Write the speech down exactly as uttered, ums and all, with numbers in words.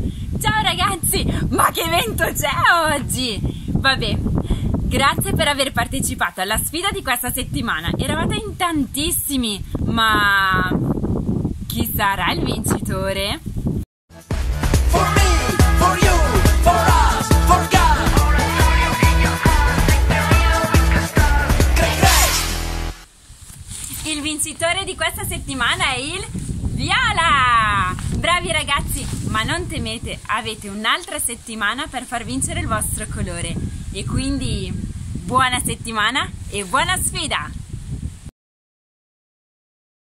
Ciao ragazzi, ma che evento c'è oggi? Vabbè, grazie per aver partecipato alla sfida di questa settimana. Eravate in tantissimi, ma chi sarà il vincitore? For me, for you, for us, for God. Il vincitore di questa settimana è il viola! Bravi ragazzi, ma non temete, avete un'altra settimana per far vincere il vostro colore. E quindi buona settimana e buona sfida!